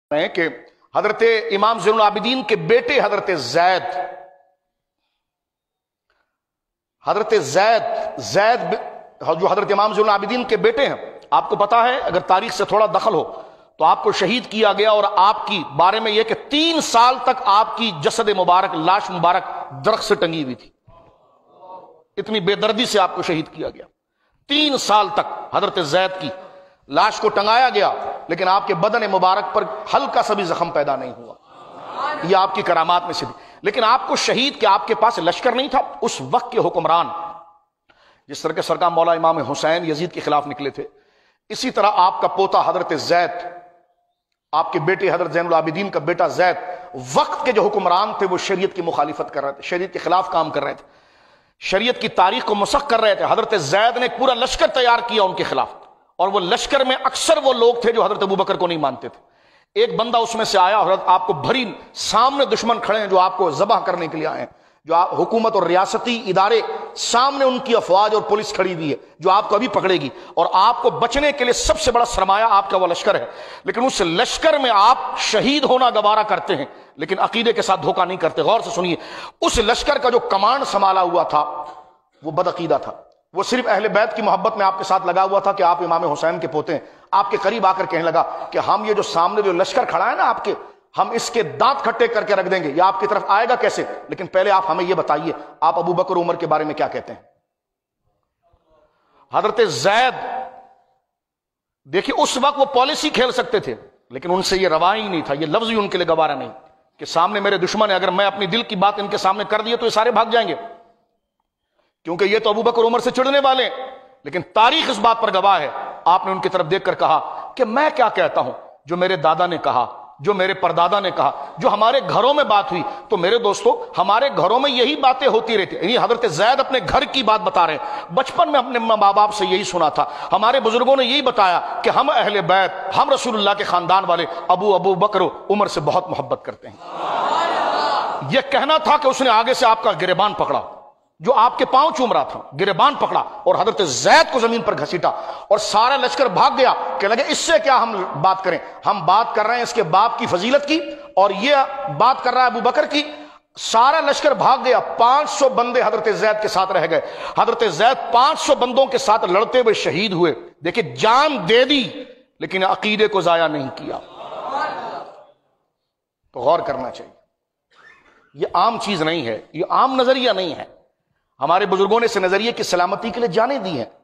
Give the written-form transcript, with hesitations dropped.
ہیں کہ حضرت امام زین العابدین کے بیٹے حضرت زید جو حضرت امام زین العابدین کے بیٹے ہیں، آپ کو پتا ہے، اگر تاریخ سے تھوڑا دخل ہو تو آپ کو شہید کیا گیا، اور آپ کی بارے میں یہ کہ 3 سال تک آپ کی جسد مبارک، لاش مبارک درخت سے ٹنگی ہوئی تھی، اتنی بے دردی سے آپ کو شہید کیا گیا۔ 3 سال تک حضرت زید کی لاش کو ٹنگایا گیا، لیکن آپ کے بدن مبارک پر ہلکا سا بھی زخم پیدا نہیں ہوا۔ یہ آپ کی کرامات میں سے بھی۔ لیکن آپ کو شہید کہ آپ کے پاس لشکر نہیں تھا، اس وقت کے حکمران جس طرح کے سرکار مولا امام حسین یزید کے خلاف نکلے تھے، اسی طرح آپ کا پوتا حضرت زید، آپ کے بیٹے حضرت زین العابدین کا بیٹا زید، وقت کے جو حکمران تھے وہ شریعت کی مخالفت کر رہے تھے، شریعت کے خلاف کام کر رہے تھے، شریعت کی تاریخ کو مسخ کر رہے تھے۔ حضرت زید نے ایک پورا لشکر تیار کیا ان کے خلاف، اور وہ لشکر میں اکثر وہ لوگ تھے جو حضرت ابوبکر کو نہیں مانتے تھے۔ ایک بندہ اس میں سے آیا، حضرت آپ کو بھری سامنے دشمن کھڑے ہیں جو آپ کو ذبح کرنے کے لیے آئے ہیں، جو حکومت اور ریاستی ادارے سامنے ان کی افواج اور پولیس کھڑی ہوئی ہے جو آپ کو ابھی پکڑے گی، اور آپ کو بچنے کے لیے سب سے بڑا سرمایہ آپ کا وہ لشکر ہے، لیکن اس لشکر میں آپ شہید ہونا گوارا کرتے ہیں لیکن عقیدے کے ساتھ دھوکہ نہیں کرتے۔ غور سے سنیے، اس لشکر کا جو کمانڈ سنبھالا ہوا تھا وہ بدعقیدہ تھا، وہ صرف اہل بیت کی محبت میں آپ کے ساتھ لگا ہوا تھا کہ آپ امام حسین کے پوتے ہیں۔ آپ کے قریب آ کر کہنے لگا کہ ہم یہ جو سامنے جو لشکر کھڑا ہے نا آپ کے، ہم اس کے دانت کھٹے کر کے رکھ دیں گے، یہ آپ کی طرف آئے گا کیسے؟ لیکن پہلے آپ ہمیں یہ بتائیے آپ ابو بکر عمر کے بارے میں کیا کہتے ہیں؟ حضرت زید دیکھیے اس وقت وہ پالیسی کھیل سکتے تھے، لیکن ان سے یہ روا ہی نہیں تھا، یہ لفظ ہی ان کے لیے گوارا نہیں کہ سامنے میرے دشمن ہے، اگر میں اپنی دل کی بات ان کے سامنے کر دیے تو یہ سارے بھاگ جائیں گے، کیونکہ یہ تو ابو بکر عمر سے چڑھنے والے ہیں۔ لیکن تاریخ اس بات پر گواہ ہے، آپ نے ان کی طرف دیکھ کر کہا کہ میں کیا کہتا ہوں، جو میرے دادا نے کہا، جو میرے پردادا نے کہا، جو ہمارے گھروں میں بات ہوئی، تو میرے دوستو ہمارے گھروں میں یہی باتیں ہوتی رہتی ہیں۔ حضرت زید اپنے گھر کی بات بتا رہے ہیں، بچپن میں اپنے ماں باپ سے یہی سنا تھا، ہمارے بزرگوں نے یہی بتایا کہ ہم اہل بیت، ہم رسول اللہ کے خاندان والے ابو بکر عمر سے بہت محبت کرتے ہیں۔ یہ کہنا تھا کہ اس نے آگے سے آپ کا گریبان پکڑا، جو آپ کے پاؤں چوم رہا تھا، گریبان پکڑا اور حضرت زید کو زمین پر گھسیٹا، اور سارا لشکر بھاگ گیا کہ لگے اس سے کیا ہم بات کریں، ہم بات کر رہے ہیں اس کے باپ کی فضیلت کی، اور یہ بات کر رہا ہے ابو بکر کی۔ سارا لشکر بھاگ گیا، 500 بندے حضرت زید کے ساتھ رہ گئے۔ حضرت زید 500 بندوں کے ساتھ لڑتے ہوئے شہید ہوئے۔ دیکھیں جان دے دی لیکن عقیدے کو ضائع نہیں کیا۔ تو غور کرنا چاہیے، یہ عام چیز نہیں ہے، یہ عام نظریہ نہیں ہے۔ ہمارے بزرگوں نے اس نظریے کی سلامتی کے لیے جانیں دی ہیں۔